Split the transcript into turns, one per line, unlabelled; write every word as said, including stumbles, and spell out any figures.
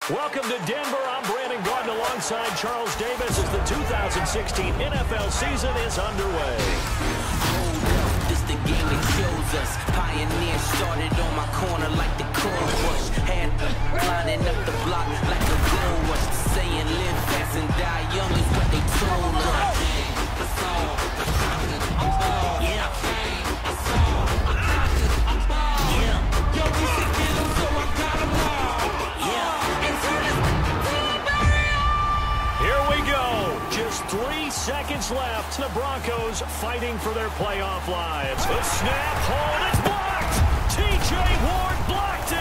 Welcome to Denver. I'm Brandon Gordon alongside Charles Davis as the two thousand sixteen N F L season is underway.
Hold up, this the game that kills us. Pioneer started on my corner like the corn rush. Had lining up the block like a gold rush. Saying live fast and die young is what they told us. Yeah.
Just three seconds left. The Broncos fighting for their playoff lives. The snap, hold, it's blocked. T J Ward blocked